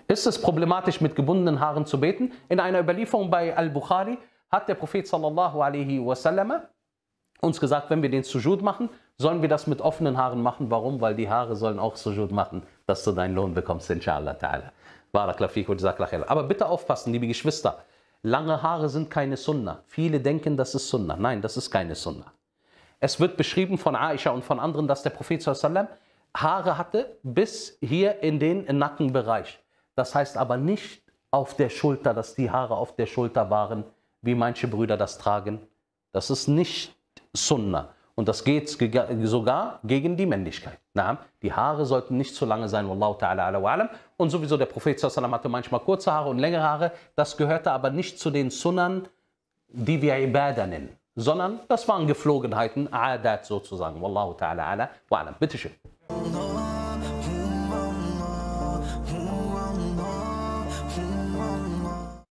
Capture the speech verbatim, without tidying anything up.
Ist es problematisch, mit gebundenen Haaren zu beten? In einer Überlieferung bei Al-Bukhari hat der Prophet sallallahu alaihi wasallam uns gesagt, wenn wir den Sujud machen, sollen wir das mit offenen Haaren machen. Warum? Weil die Haare sollen auch Sujud machen, dass du deinen Lohn bekommst, inshallah ta'ala. Barakallahu fik wa jazakallahu khair. Aber bitte aufpassen, liebe Geschwister. Lange Haare sind keine Sunna. Viele denken, das ist Sunna. Nein, das ist keine Sunna. Es wird beschrieben von Aisha und von anderen, dass der Prophet sallallahu alaihi wasallam Haare hatte bis hier in den Nackenbereich. Das heißt aber nicht auf der Schulter, dass die Haare auf der Schulter waren, wie manche Brüder das tragen. Das ist nicht Sunna. Und das geht sogar gegen die Männlichkeit. Na, die Haare sollten nicht zu lange sein, wallahu ta'ala ala wa alam. Und sowieso der Prophet sallallahu alaihi wasallam hatte manchmal kurze Haare und längere Haare. Das gehörte aber nicht zu den Sunnan, die wir Ibadah nennen, sondern das waren Geflogenheiten, Adat sozusagen. Wallahu ta'ala ala wa alam. Bitteschön.